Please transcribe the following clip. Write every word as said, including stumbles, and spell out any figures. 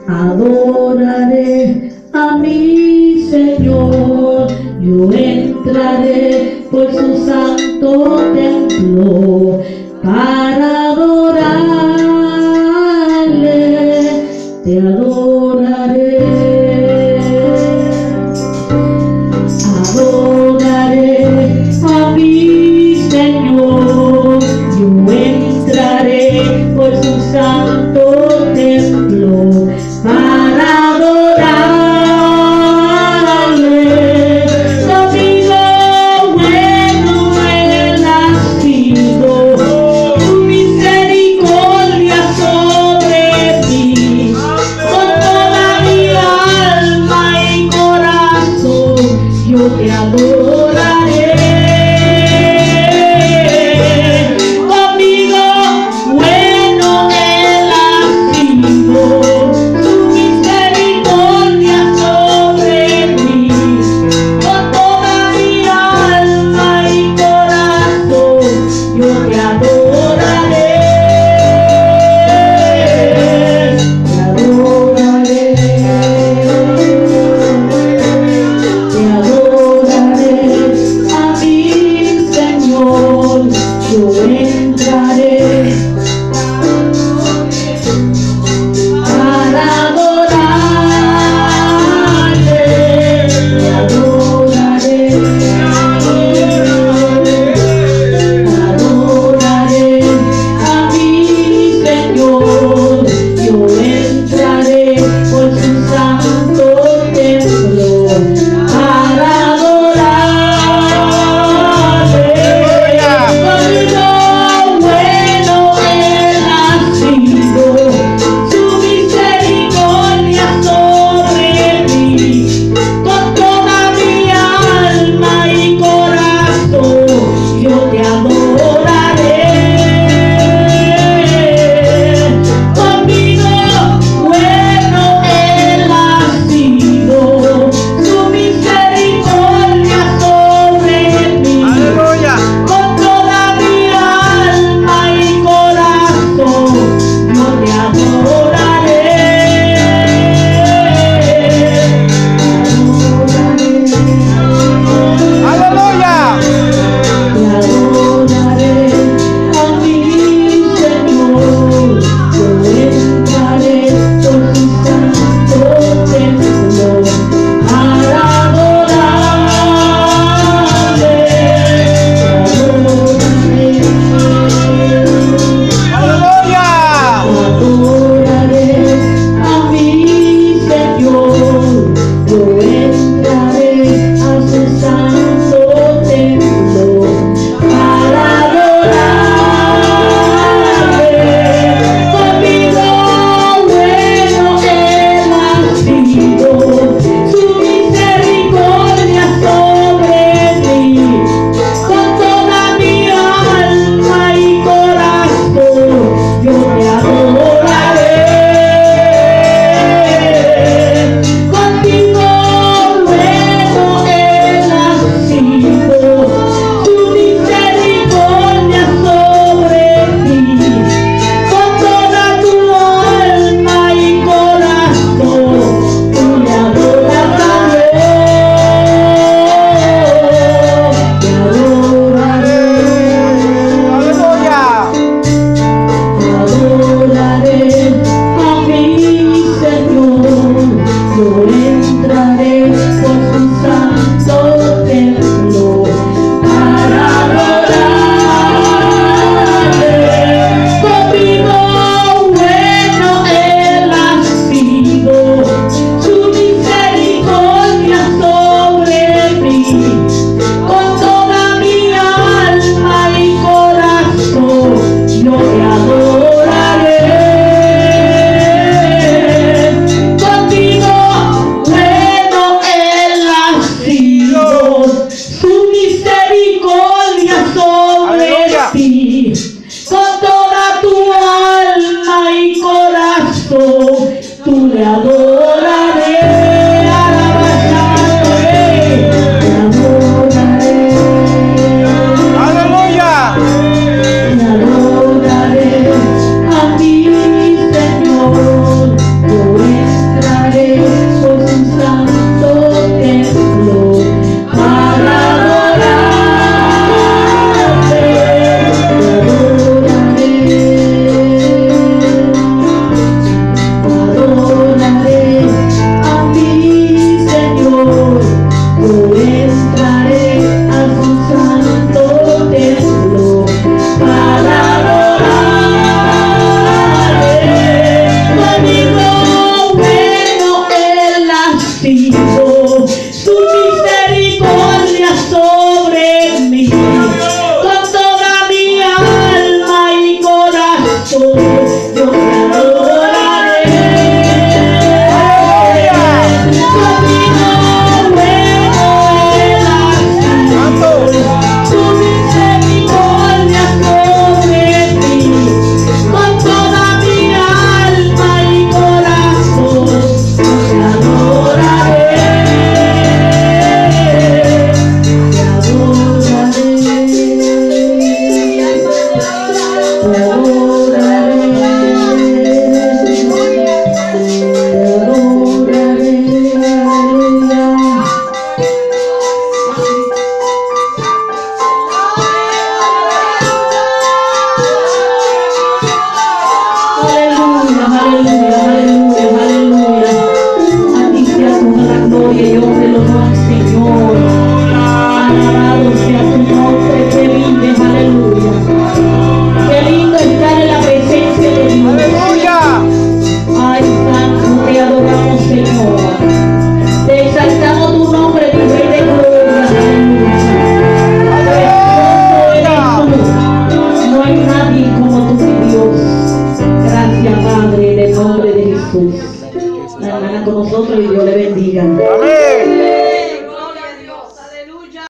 Adoraré a mi Señor, yo entraré por su santo templo para adorarle, te adoraré. Adoraré a mi Señor, yo entraré por su santo templo para adorarle. Conmigo bueno él ha sido, tu misericordia sobre mí, con toda mi alma y corazón yo te adoraré. Conmigo bueno él ha sido, su misericordia sobre mí, con toda mi alma y corazón yo te adoraré. Te adoraré. Te adoraré a mi Señor, yo entraré para adorarle, te adoraré, adoraré a mi Señor, yo entraré por su santo templo para adorarle. Conmigo bueno él ha sido, su misericordia sobre mí, con toda mi alma y corazón yo te adoraré. Conmigo bueno él ha sido, su misericordia sobre mí, Aleluya. con toda mi alma y corazón yo te adoraré. Aleluya. Te adoraré a mi Señor, yo entraré por su santo templo para adorarle, te adoraré. Aleluya. Adoraré Aleluya, aleluya, aleluya. A ti sea toda la gloria y honra y honor al Señor. Alabado sea tu nombre, que vives, aleluya. Qué lindo estar en la presencia de Dios. ¡Aleluya! Ay, santo, te adoramos, Señor. Te exaltamos tu nombre, tu Rey de gloria. Aleluya. Precioso eres tú. No hay nadie como tú, mi Dios. Gracias, Padre, en el nombre de Jesús. La hermana con nosotros y Dios le bendiga. Amén.